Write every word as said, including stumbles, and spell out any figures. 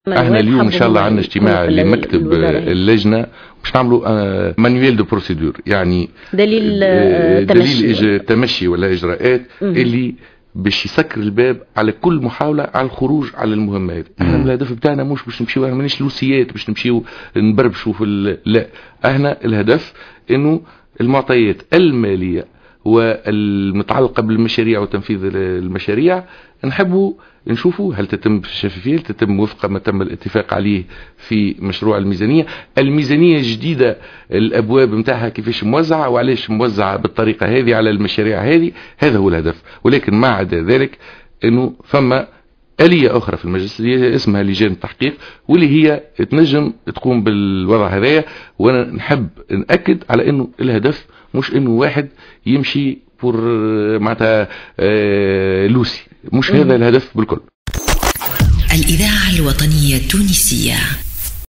احنا اليوم ان شاء الله عندنا اجتماع لمكتب اللجنه باش نعملوا مانيوال دو بروسيدور، يعني دليل دليل تمشي ولا اجراءات اللي باش يسكر الباب على كل محاوله على الخروج على المهمات. احنا الهدف بتاعنا مش باش نمشيو، احنا مانيش لوسيات باش نمشيو نبربشوا في، لا، احنا الهدف انه المعطيات الماليه والمتعلقه بالمشاريع وتنفيذ المشاريع نحبوا نشوفوا هل تتم بالشفافية، هل تتم وفق ما تم الاتفاق عليه في مشروع الميزانية. الميزانية جديدة الأبواب متاعها كيفاش موزعة وعليش موزعة بالطريقة هذه على المشاريع هذه، هذا هو الهدف. ولكن ما عدا ذلك أنه فما آلية أخرى في المجلس اللي اسمها لجان التحقيق، واللي هي تنجم تقوم بالوضع هذايا. وأنا نحب نأكد على أنه الهدف مش أنه واحد يمشي بور معناتها لوسي، مش هذا الهدف بالكل. الإذاعة الوطنية التونسية.